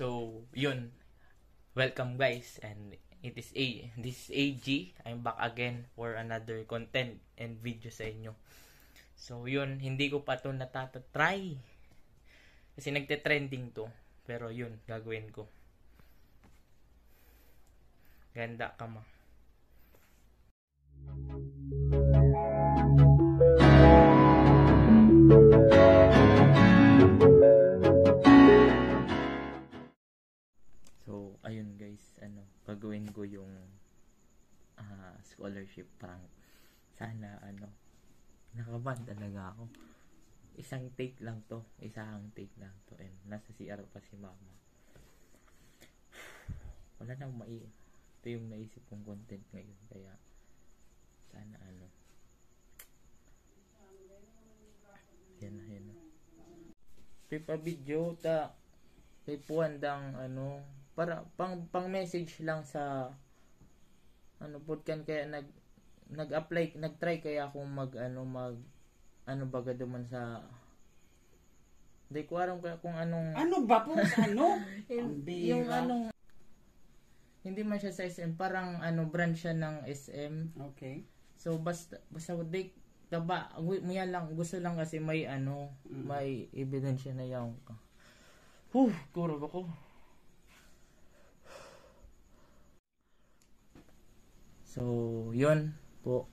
So, yun. Welcome guys, and this is AG. I'm back again for another content and video sa inyo. So, yun, hindi ko pa to natatry. Kasi nagte-trending to. Pero yun, gagawin ko. Ganda ka ma. So, ayun guys, gagawin ko yung scholarship prank. Sana nakaban talaga ako. Isang take lang to, and nasa CR pa si mama. Wala nang ito yung naisip kong content ngayon, kaya sana yan na. Pipa video ta puwandang para pang message lang sa podkan, kaya nag-try kaya akong baga duman sa hindi ko alam kaya kung anong yung hindi man siya sa SM, parang branch siya ng SM. Okay. So basta taba muya lang, gusto lang kasi may may ebidensya na yung kurog ako. So, yun po.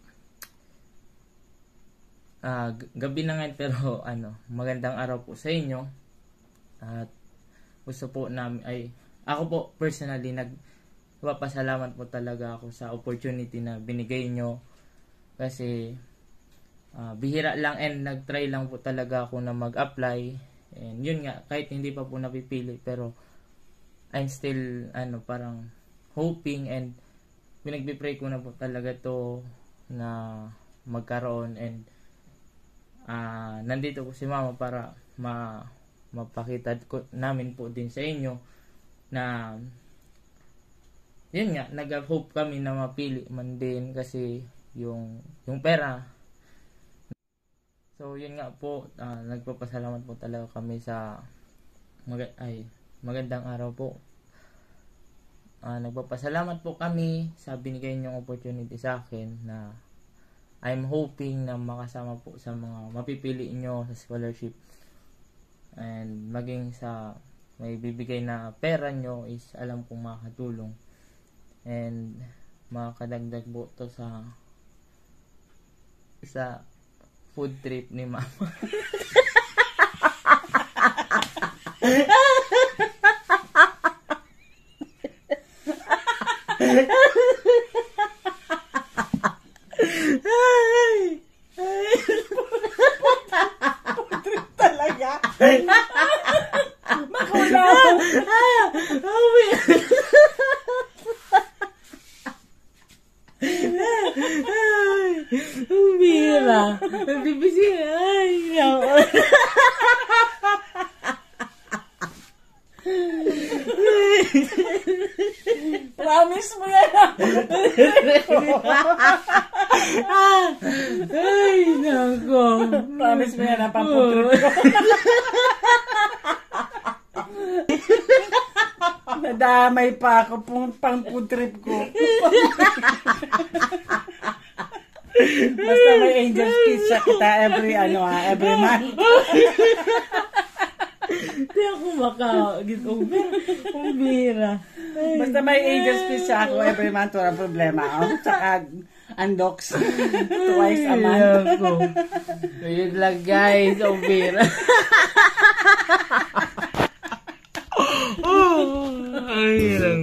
Gabi na ngayon, pero magandang araw po sa inyo. At gusto po namin ako po personally nagpapasalamat po talaga ako sa opportunity na binigay nyo, kasi bihira lang and nagtry lang po talaga ako na mag-apply, and yun nga, kahit hindi pa po napipili, pero I'm still parang hoping, and pinagpipray ko na po talaga to na magkaroon, and nandito po si mama para mapakita namin po din sa inyo na yun nga, nag-hope kami na mapili man din, kasi yung pera. So yun nga po, nagpapasalamat po talaga kami sa magandang araw po. Nagpapasalamat po kami sa binigay niyong opportunity sa akin, na I'm hoping na makasama po sa mga mapipili niyo sa scholarship, and maging sa may bibigay na pera nyo is alam kong makakatulong, and makakadagdag po to sa food trip ni mama. Talaga. Makulaw. Bira. Bibisi. Promise mo yan. Ay, nako. Promise mo yan, pang-food trip ko. Nadamay pa ako pang-food trip ko. Basta may Angel's Pizza kita every month. Hindi ako bira. Basta may Angel's Pizza ako every month, walang problema. Tsaka Andox twice a month. So yun lang guys, bira. Ay lang.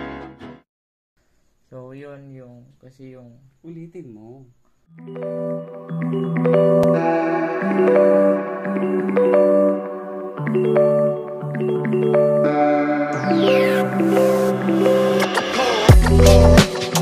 So yun kasi yung ulitin mo.